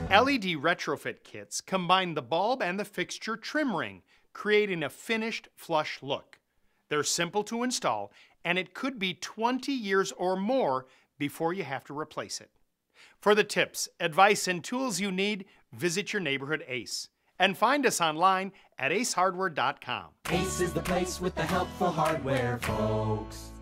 LED retrofit kits combine the bulb and the fixture trim ring, creating a finished flush look. They're simple to install, and it could be 20 years or more before you have to replace it. For the tips, advice, and tools you need, visit your neighborhood Ace. And find us online at acehardware.com. Ace is the place with the helpful hardware, folks.